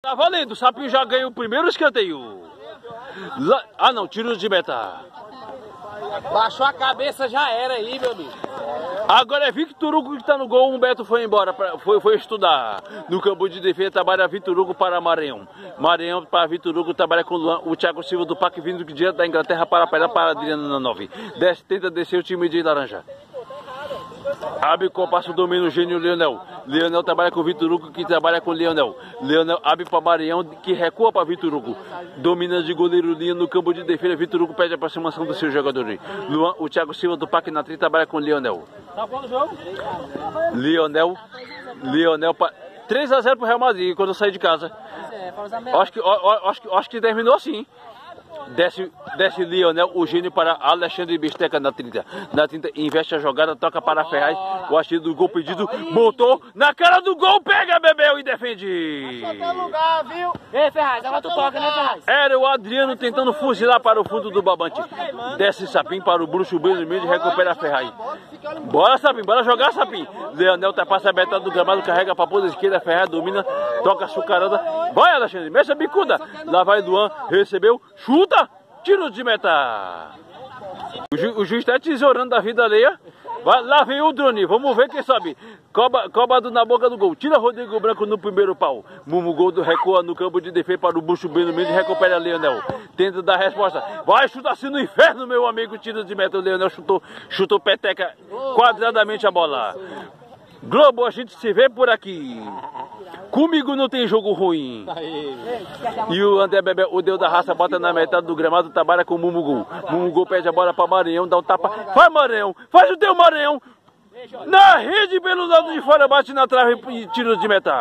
Tá valendo, o Sapinho já ganhou o primeiro escanteio. Ah não, tiro de meta. Baixou a cabeça, já era aí, meu amigo. Agora é Victor Hugo que tá no gol. Humberto foi embora, foi estudar. No campo de defesa trabalha Victor Hugo para Maranhão. Maranhão para Victor Hugo trabalha com Luan. O Thiago Silva do Parque vindo direto da Inglaterra para apelar para Adriano na 9. Tenta descer o time de laranja. Abre com passo domínio o gênio Leonel. Leonel trabalha com Victor Hugo que trabalha com Leonel. Leonel abre para Maranhão que recua para Victor Hugo. Domina de goleiro Linha no campo de defesa. Victor Hugo pede a aproximação do seu jogador. Luan, o Thiago Silva do Parque Natri trabalha com Leonel. Tá bom o jogo? Leonel 3 a 0 pro Real Madrid quando eu saí de casa. Acho que terminou assim. Desce Leonel, o gênio para Alexandre Bisteca na 30. Na 30 investe a jogada, toca para Ferraz. O achado do gol pedido, botou na cara do gol, pega Bebel e defende. Lugar, viu? Ei, Ferraz, agora tu toca, né, Ferraz? Era o Adriano tentando fuzilar para o fundo do babante. Desce Sapim para o bruxo bem no meio e recupera Ferraz. Bora Sapim, bora jogar Sapim. Leonel passa a metade do gramado, carrega para a ponta esquerda, Ferraz domina, toca a chucarada. Vai Alexandre, mexe a bicuda. Lá vai Luan, recebeu, chuta. Tiro de meta. O juiz está tesourando da vida alheia. Lá vem o drone, vamos ver quem sabe. Cobado na boca do gol. Tira Rodrigo Branco no primeiro pau. Mumu Gol recua no campo de defesa para o bucho bem no meio e recupera Leonel. Tenta dar resposta. Vai chutar assim no inferno, meu amigo. Tiro de meta. O Leonel chutou peteca quadradamente a bola. Globo, a gente se vê por aqui. Comigo não tem jogo ruim. E o André Bebel, o deus da raça, bota na metade do gramado, trabalha com o Mumu Gol. Mumu Gol pede a bola para Maranhão, dá um tapa. Vai Maranhão, faz o teu Maranhão. Na rede pelo lado de fora, bate na trave e tiro de meta.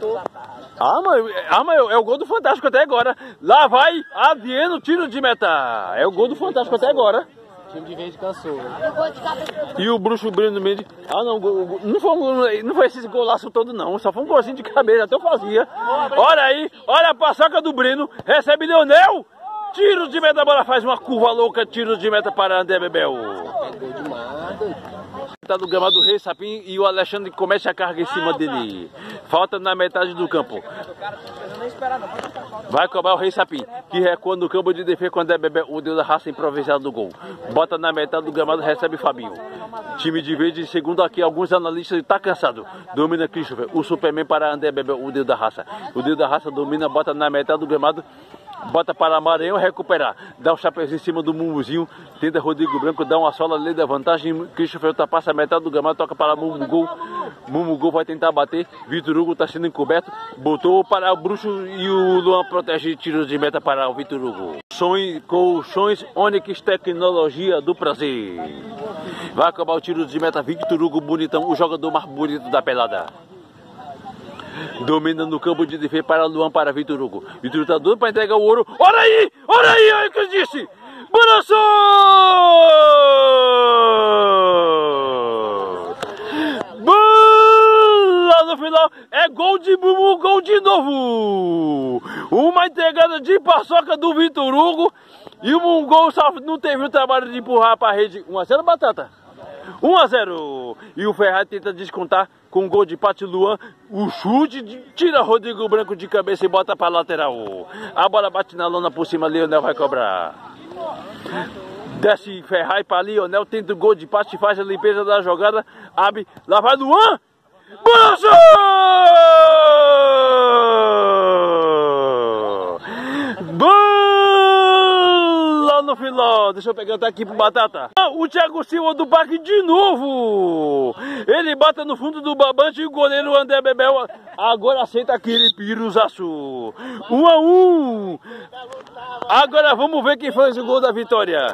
Mas é o gol do Fantástico até agora. Lá vai Adriano, tiro de meta. É o gol do Fantástico até agora. O time de verde cansou. E o bruxo Breno Mendes. Não foi esse golaço todo não. Só foi um golzinho de cabeça, até eu fazia. Olha aí, olha a paçoca do Breno. Recebe Leonel. Tiro de meta, a bola faz uma curva louca. Tiro de meta para André Bebel. Tá do gramado do Rei Sapim e o Alexandre começa a carga em cima dele. Falta na metade do campo. Vai cobrar o Rei Sapim, que recua no campo de defesa quando é Bebel, o deus da raça improvisado do gol. Bota na metade do gramado, recebe Fabinho. Time de verde, segundo aqui alguns analistas, está cansado. Domina Christopher, o Superman para André Bebel, o deus da raça. O deus da raça domina, bota na metade do gramado. Bota para Maranhão recuperar. Dá um chapéuzinho em cima do Mumuzinho. Tenta Rodrigo Branco, dá uma sola ali da vantagem. Christopher passa a metade do gramado, toca para Mumu Gol. Mumu Gol vai tentar bater. Victor Hugo está sendo encoberto. Botou para o bruxo e o Luan protege tiros de meta para o Victor Hugo. Colchões Onix Tecnologia do Prazer. Vai acabar o tiro de meta. Victor Hugo bonitão, o jogador mais bonito da pelada. Domina no campo de defesa para Luan, para Victor Hugo. Victor Hugo tá doido para entregar o ouro. Olha aí, olha o que eu disse. Balançou! Lá no final é gol de Mumu, gol de novo. Uma entregada de paçoca do Victor Hugo. E o Mumu Gol só não teve o trabalho de empurrar para a rede. 1 a 0 Batata. 1 a 0. E o Ferrari tenta descontar com um gol de empate. Luan, o chute, tira Rodrigo Branco de cabeça e bota para lateral. A bola bate na lona por cima, Leonel vai cobrar. Desce Ferrari para Leonel, tenta o gol de empate, faz a limpeza da jogada, abre, lá vai Luan. Balançou! No final, deixa eu pegar até aqui pro Batata. O Thiago Silva do Parque de novo. Ele bota no fundo do babante e o goleiro André Bebel agora aceita aquele piruzaço. 1 a 1. Agora vamos ver quem fez o gol da vitória.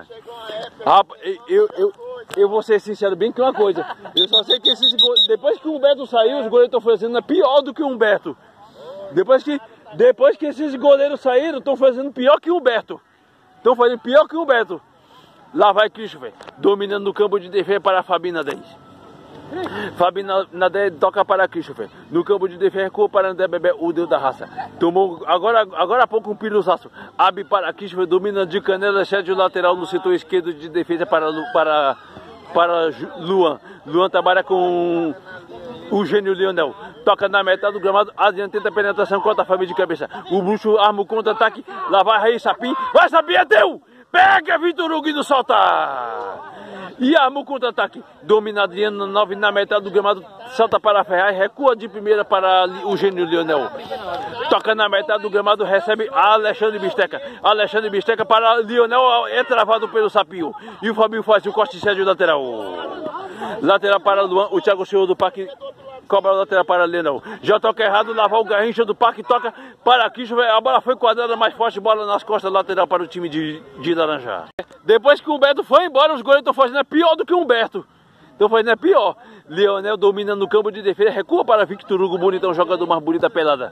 Eu vou ser sincero bem que uma coisa. Eu só sei que depois que o Humberto saiu, os goleiros estão fazendo pior do que o Humberto. Depois que esses goleiros saíram, estão fazendo pior que o Humberto. Estão fazendo pior que o Humberto. Lá vai Christopher, dominando no campo de defesa para Fabinho 10. Fabinho na 10 toca para Christopher. No campo de defesa recua para André Bebel, o deus da raça. Tomou agora há pouco um piruzaço. Abre para Christopher, domina de canela, cede o lateral no setor esquerdo de defesa para Luan. Luan trabalha com o gênio Leonel. toca na metade do gramado, Adriano tenta a penetração, corta a Fabinho de cabeça. O Bruxo arma o contra-ataque, lá vai Rei Sapim, vai Sapim, é teu! Pega Vitor Hugo e não solta! E arma o contra-ataque, domina Adriano 9 na metade do gramado, salta para Ferraz, recua de primeira para o gênio Leonel. Toca na metade do gramado, recebe Alexandre Bisteca. Alexandre Bisteca para Leonel, é travado pelo Sapinho. E o Fabinho faz o corte Sérgio lateral. Lateral para Luan, o Thiago Senhor do Parque cobra a lateral para Leonel. Já toca errado, lavar o Garrincha do Parque, toca para Christopher. A bola foi quadrada mais forte, bola nas costas, lateral para o time de Laranja. Depois que o Humberto foi embora, os goleiros estão fazendo pior do que o Humberto. Estão fazendo pior. Leonel domina no campo de defesa, recua para Victor Hugo, bonitão, jogador mais bonito da pelada.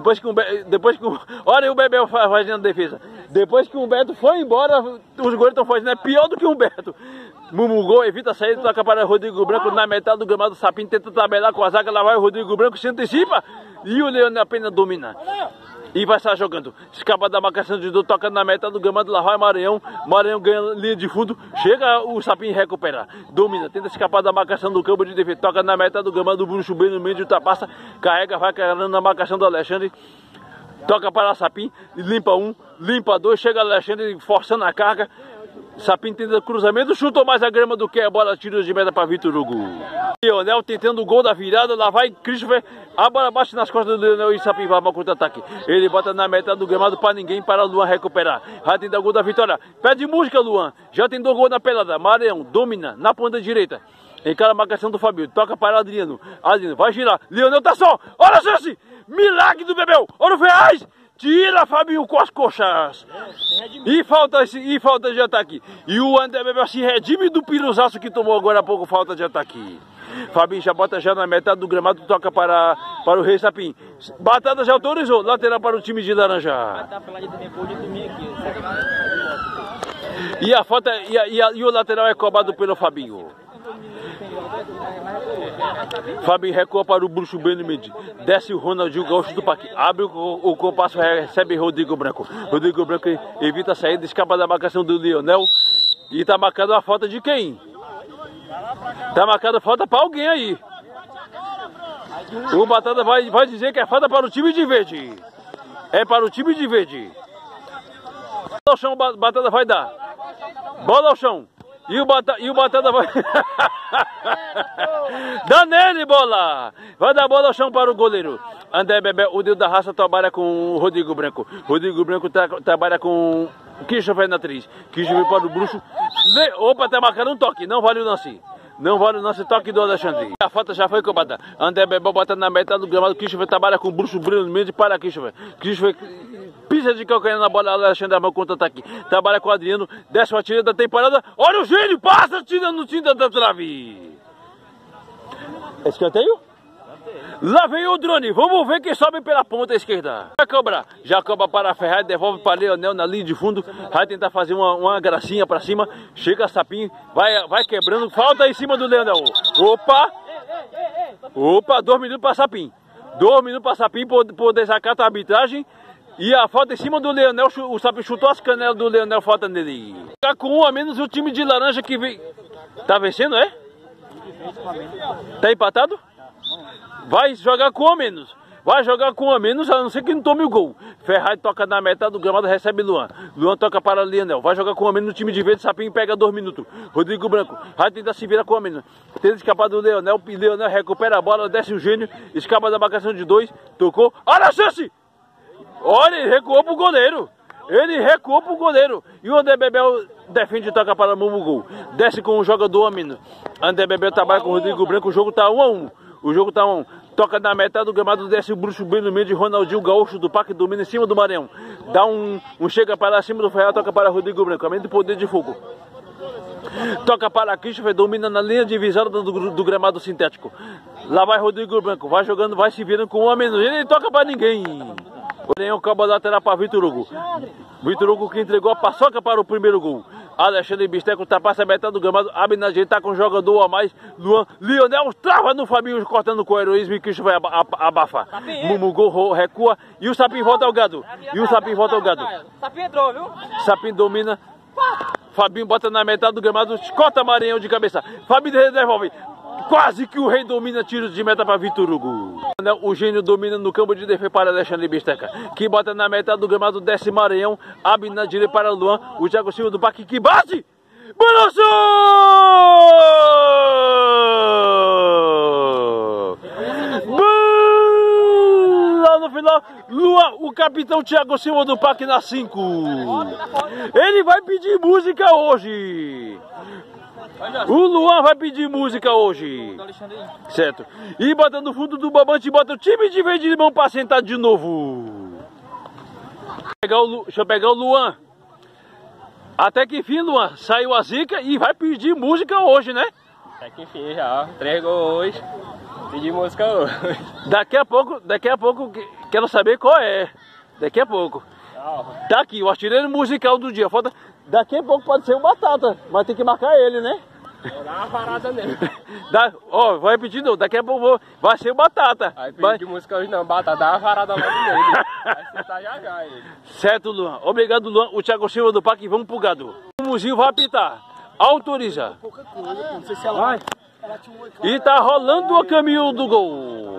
Olha o Bebel fazendo defesa. Depois que o Humberto foi embora, os goleiros estão fazendo pior do que o Humberto. Mumugol evita a saída, toca para Rodrigo Branco na metade do gramado. Sapinho tenta tabelar com a zaga, lá vai o Rodrigo Branco, se antecipa e o Leonel apenas domina. E vai estar jogando, escapa da marcação de dois, toca na metade do gramado, lá vai Maranhão. Maranhão ganha linha de fundo, chega o Sapinho recupera, domina, tenta escapar da marcação do campo de defesa, toca na metade do gramado, o Bruxo bem no meio de ultrapassa, carrega, vai carregando na marcação do Alexandre. Toca para Sapinho, limpa um, limpa dois, chega Alexandre forçando a carga. Sapinho tenta cruzamento, chutou mais a grama do que a bola, tira de meta para Vitor Hugo. Leonel tentando o gol da virada, lá vai Christopher, a bola bate nas costas do Leonel e Sapinho vai para o contra-ataque. Ele bota na metade do gramado para ninguém, para Luan recuperar. Já tentou o gol da vitória, pede música Luan, já tentou o gol na pelada. Maranhão domina na ponta direita, encara a marcação do Fabio, toca para Adriano. Adriano vai girar, Leonel tá só, olha a chance, milagre do Bebel, olha o Ferraz. Tira Fabinho com as coxas. E falta de ataque. E o André Bebel se redime do piruzaço que tomou agora há pouco, falta de ataque. Fabinho já bota já na metade do gramado, toca para o Rei Sapim. Batata já autorizou, lateral para o time de Laranja. E a falta e o lateral é cobrado pelo Fabinho. Fabinho recua para o Bruxo bem no meio. Desce o Ronaldinho Gaúcho do Parque. Abre o compasso, recebe Rodrigo Branco. Rodrigo Branco evita a saída, escapa da marcação do Leonel. E tá marcando a falta de quem? Tá marcando falta para alguém aí. O Batata vai dizer que é falta para o time de verde. É para o time de verde. Bola ao chão, Batata vai dar. Bola ao chão. E o Batata vai... Dá nele, bola! Vai dar bola ao chão para o goleiro. André Bebel, o Deus da raça, trabalha com o Rodrigo Branco. Rodrigo Branco trabalha com Christopher na atriz. Christopher para o Bruxo. Opa, tá marcando um toque. Não vale o lance. Não vale o nosso toque do Alexandre. A falta já foi cobrada. André Bebel bota na metade do gramado. Christopher trabalha com o Bruxo brilhante para Christopher. Christopher pisa de calcanhar na bola. Alexandre arma o contra-ataque. Trabalha com o Adriano. Desce a tira da temporada. Olha o gênio. Passa tirando no tinta da trave. Escanteio? Lá vem o drone. Vamos ver quem sobe pela ponta esquerda. Vai cobrar. Já cobra para Ferraz. Devolve para Leonel na linha de fundo. Vai tentar fazer uma gracinha para cima. Chega Sapinho. Vai quebrando. Falta em cima do Leonel. Opa, 2 minutos para Sapinho. 2 minutos para Sapinho por desacato a arbitragem. E a falta em cima do Leonel. O Sapinho chutou as canelas do Leonel. Falta nele. Tá com 1 a menos o time de Laranja que vem. Tá vencendo, é? Tá empatado? Vai jogar com 1 a menos. Vai jogar com 1 a menos, a não ser que não tome o gol. Ferraz toca na metade do gramado, recebe Luan. Luan toca para Leonel. Vai jogar com 1 a menos no time de verde. Sapinho pega 2 minutos. Rodrigo Branco. Vai tentar se virar com 1 a menos. Tenta escapar do Leonel. Leonel recupera a bola, desce o gênio. Escapa da marcação de 2. Tocou. Olha a chance! Olha, ele recuou pro goleiro. E o André Bebel defende e toca para o Mumugol. Desce com o jogador a menos. André Bebel trabalha com o Rodrigo Branco. O jogo tá 1 a 1. O jogo tá 1 a 1. Toca na metade do gramado, desce o Bruxo bem no meio de Ronaldinho Gaúcho do Parque, domina em cima do Maranhão. Dá um chega para cima do Ferraz, toca para Rodrigo Branco, aumenta o poder de fogo. Toca para Christopher, domina na linha divisória do gramado sintético. Lá vai Rodrigo Branco, vai jogando, vai se virando com 1 a menos. Ele toca para ninguém. O Leão cobra lateral para Vitor Hugo. Vitor Hugo que entregou a paçoca para o primeiro gol. Alexandre Bisteco passa a metade do gramado, abre na direita, tá com um jogador a mais. Leonel trava no Fabinho, cortando com o heroísmo e Cristo vai abafar. Mumugol recua e o Sapinho volta ao gado. Sapinho entrou, viu? Sapinho domina. Fabinho bota na metade do gramado, corta Maranhão de cabeça. Fabinho devolve. Quase que o rei domina, tiro de meta para Vitor Hugo. O gênio domina no campo de defesa para Alexandre Bisteca, que bota na metade do gramado, desce Maranhão, abre na direita para Luan, o Thiago Silva do Parque que bate! Balançou! Lá no final, Luan, o capitão Thiago Silva do Parque na 5. Ele vai pedir música hoje. O Luan vai pedir música hoje. Certo. E bota no fundo do babante, bota o time de verde limão para sentar de novo. Deixa eu pegar o Luan. Até que enfim, Luan, saiu a zica e vai pedir música hoje, né? Até que enfim já, 3 gols hoje. Pedir música hoje. Daqui a pouco, quero saber qual é. Daqui a pouco. Tá aqui, o artilheiro musical do dia. Falta. Daqui a pouco pode ser o Batata, mas tem que marcar ele, né? Vou dar uma varada nele. Vou repetir não, daqui a pouco vai ser o Batata. Aí pedir música hoje não, Batata, dá uma varada logo nele. Vai sentar já ele. Certo, Luan. Obrigado, Luan. O Thiago Silva do Parque, vamos pro gado. O Muzinho vai apitar. Autoriza. Não sei se ela... E tá rolando o caminho do gol.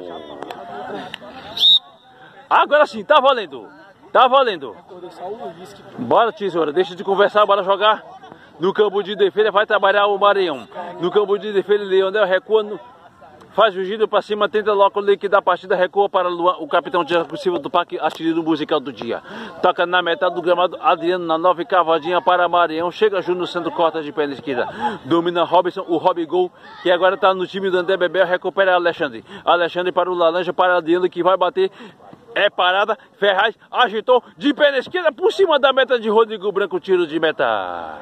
Agora sim, tá valendo. Tá valendo. Bora, tesoura, deixa de conversar, bora jogar. No campo de defesa vai trabalhar o Maranhão. No campo de defesa, Leonel recua, faz o giro para cima, tenta logo liquidar a partida, recua para Luan, o capitão Thiago Silva do Parque, artilheiro musical do dia. Toca na metade do gramado, Adriano na 9, cavadinha para Maranhão. Chega Júnior no centro, corta de perna esquerda. Domina Robson, o Rob Gol, que agora está no time do André Bebel, recupera Alexandre. Alexandre para o Laranja, para Adriano, que vai bater. É parada, Ferraz agitou de perna esquerda por cima da meta de Rodrigo Branco, tiro de meta.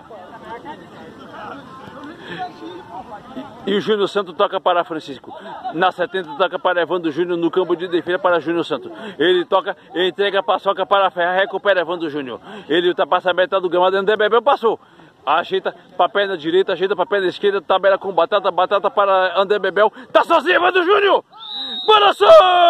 E o Júnior Santos toca para Francisco. Na 70 toca para Evandro Júnior no campo de defesa para Júnior Santos. Ele toca, entrega a paçoca para Ferraz, recupera Evandro Júnior. Ele ultrapassa a meta do gramado, André Bebel passou. Ajeita para a perna direita, ajeita para a perna esquerda, tabela com Batata, Batata para André Bebel. Tá sozinho, Evandro Júnior! Balançou!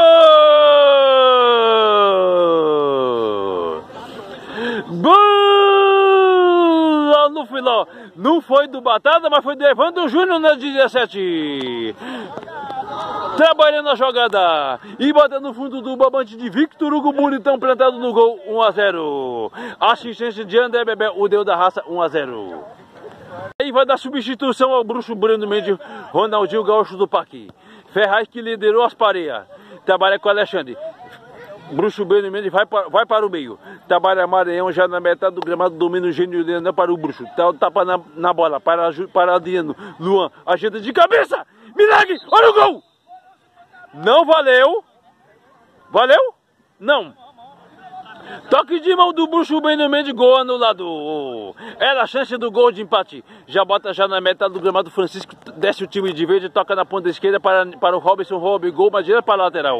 Lá no final, não foi do Batata, mas foi do Evandro Júnior na 17. Trabalhando a jogada e bota no fundo do babante de Victor Hugo, bonitão plantado no gol, 1-0. Assistência de André Bebel, o Deus da raça, 1-0. Aí vai dar substituição ao bruxo Breno Mendes, Ronaldinho Gaúcho do Parque. Ferraz que liderou as pareias, trabalha com Alexandre. Bruxo Breno Mendes vai para o meio. Trabalha Maranhão já na metade do gramado, domina o Gênio Leandro para o bruxo. Tapa na bola para Adriano. Luan, agenda de cabeça. Milagre, olha o gol. Não valeu. Valeu? Não. Toque de mão do bruxo Breno Mendes, gol anulado. Era a chance do gol de empate. Já bota já na metade do gramado, Francisco desce o time de verde, toca na ponta esquerda para o Robson, Rob, gol, mas direto para a lateral.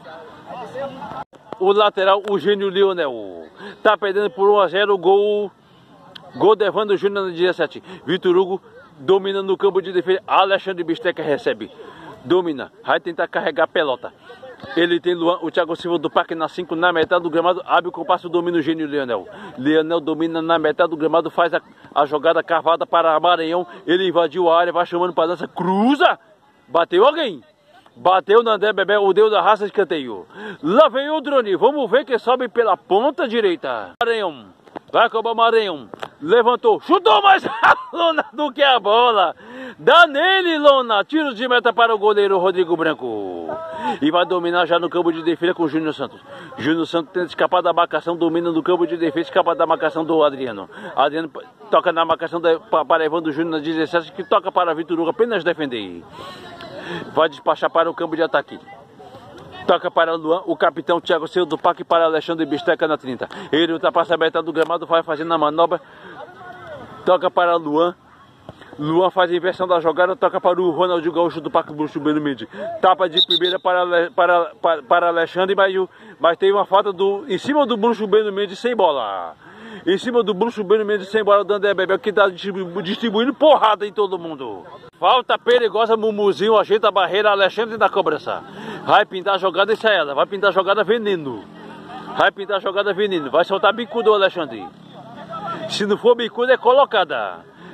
O lateral, o Gênio Leonel. Tá perdendo por 1-0, gol de Evandro Júnior na 17. Vitor Hugo domina no campo de defesa, Alexandre Bisteca recebe. Domina, vai tentar carregar a pelota. Ele tem Luan, o Thiago Silva do Parque na 5, na metade do gramado, abre o compasso, domina o Gênio Leonel. Leonel domina na metade do gramado, faz a jogada cavada para Maranhão. Ele invadiu a área, vai chamando para dança, cruza, bateu alguém. Bateu na André Bebel, o Deus da raça, escanteio. Lá vem o drone, vamos ver quem sobe pela ponta direita. Maranhão, vai acabar Maranhão. Levantou, chutou mais a lona do que a bola. Dá nele, lona. Tiro de meta para o goleiro Rodrigo Branco. E vai dominar já no campo de defesa com o Júnior Santos. Júnior Santos tenta escapar da marcação, domina no campo de defesa, escapa da marcação do Adriano. Adriano toca na marcação para Evandro Júnior na 17, que toca para Vitor Hugo apenas defender. Vai despachar para o campo de ataque. Toca para o Luan, o capitão Thiago Silva do Parque para Alexandre Bisteca na 30. Ele ultrapassa a meta do gramado, vai fazendo a manobra. Toca para o Luan. Luan faz a inversão da jogada, toca para o Ronaldinho Gaúcho do Parque Bruxo Breno Mendes. Tapa de primeira para Alexandre, mas tem uma falta em cima do Bruxo Breno Mendes sem bola. Em cima do Bruxo Breno Mendes sem bola do André Bebel, que está distribuindo porrada em todo mundo. Falta perigosa, Mumuzinho ajeita a barreira, Alexandre na cobrança. Vai pintar a jogada e sai ela, vai pintar a jogada veneno. Vai pintar a jogada veneno, vai soltar bicudo, Alexandre. Se não for bicudo é colocada.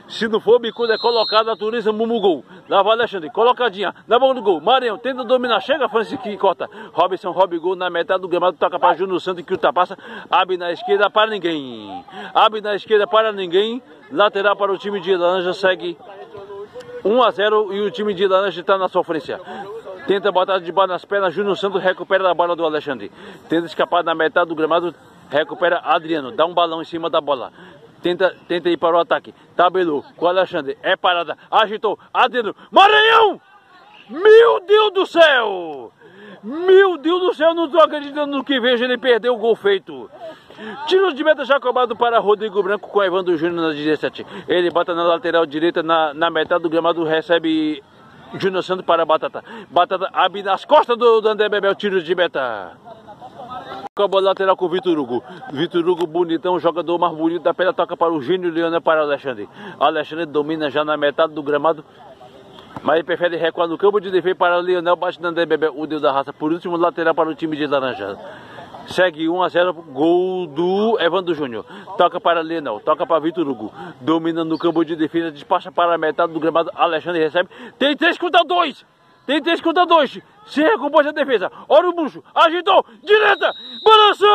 Se não for, bicuda é colocada, autoriza Mumu gol. Lá vai Alexandre, colocadinha, na boca do gol. Maranhão tenta dominar, chega Francisco que corta. Robson, Rob gol na metade do gramado, toca para Júnior Santos que ultrapassa. Abre na esquerda para ninguém. Abre na esquerda para ninguém. Lateral para o time de Laranja, segue 1 a 0 e o time de Laranja está na sofrência. Tenta botar de bola nas pernas, Júnior Santos recupera a bola do Alexandre. Tenta escapar na metade do gramado, recupera Adriano, dá um balão em cima da bola. Tenta ir para o ataque. Tabelou com o Alexandre. É parada. Agitou. Adriano. Maranhão! Meu Deus do céu! Meu Deus do céu, não estou acreditando no que vejo. Ele perdeu o gol feito. Tiro de meta já cobrado para Rodrigo Branco com Evandro Júnior na 17. Ele bota na lateral direita, na metade do gramado, recebe Júnior Santos para Batata. Batata abre nas costas do André Bebel. Tiro de meta. A bola lateral com o Vitor Hugo. Vitor Hugo, bonitão, jogador mais bonito da pedra, toca para o Gênio Leonel para o Alexandre. Alexandre domina já na metade do gramado, mas ele prefere recuar no campo de defesa para o Leonel, bate na André Bebel, o Deus da raça. Por último, lateral para o time de Laranja. Segue 1 a 0, gol do Evandro Júnior. Toca para Leonel, toca para Vitor Hugo. Domina no campo de defesa, despacha para a metade do gramado. Alexandre recebe. Tem 3 contra 2. Tem 3 contra 2. Se recompõe a defesa. Olha o bucho. Agitou. Direita. Balançou.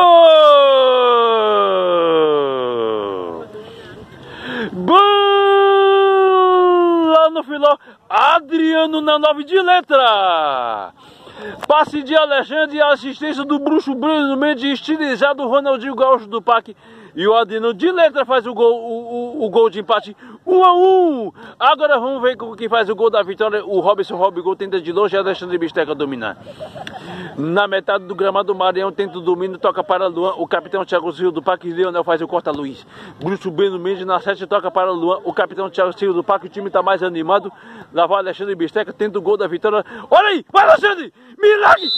Bola no final. Adriano na 9 de letra. Passe de Alexandre e assistência do bruxo Bruno Mendes, estilizado Ronaldinho Gaúcho do Parque. E o Adriano de letra faz o gol de empate, 1 a 1. Agora vamos ver quem faz o gol da vitória. O Robson Robigol tenta de longe e Alexandre Bisteca dominar. Na metade do gramado, o Maranhão tenta o domínio, toca para Luan. O capitão Thiago Silva do Parque, Leonel faz o corta-luz. Bruxo Bruno Mendes na 7 toca para Luan. O capitão Thiago Silva do Parque, o time está mais animado. Lá vai Alexandre Bisteca, tenta o gol da vitória. Olha aí, vai Alexandre! Milagre!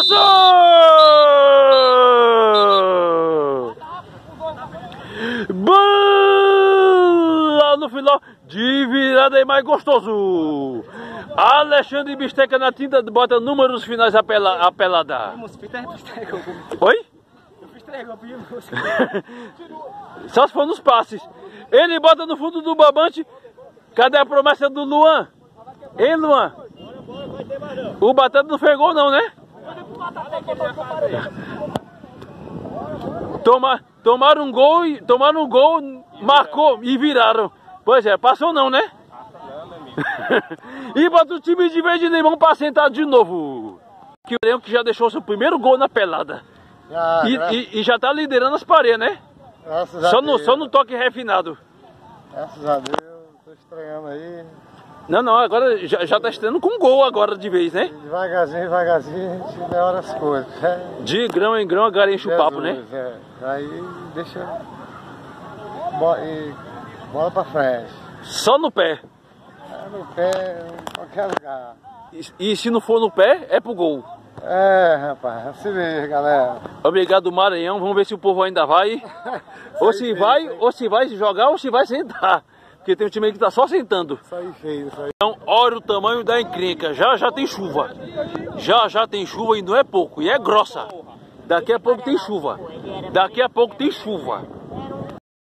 Balançou! Bola no final de virada e mais gostoso. Alexandre Bisteca na tinta, bota números finais apelada. Oi? Só se for nos passes. Ele bota no fundo do babante. Cadê a promessa do Luan? Hein, Luan? O Batata não fez gol não, né? Tomaram um gol, marcou e viraram. Pois é, passou não, né? E bota o time de Verde Limão para sentar de novo. Que o Leão que já deixou seu primeiro gol na pelada. E já tá liderando as paredes, né? Só no toque refinado. Graças a Deus, tô estranhando aí. Não, agora já tá estreando com gol agora de vez, né? Devagarzinho, a gente melhora as coisas. De grão em grão, agora enche o papo, né? Aí deixa bola pra frente. Só no pé. No pé, em qualquer lugar. E se não for no pé, é pro gol. É, rapaz, se vê, galera. Obrigado, Maranhão. Vamos ver se o povo ainda vai. ou se vai jogar ou se vai sentar. Porque tem um time aí que tá só sentando. Isso aí feio, isso aí. Então, olha o tamanho da encrenca. Já tem chuva. Já tem chuva e não é pouco. E é grossa. Daqui a pouco tem chuva.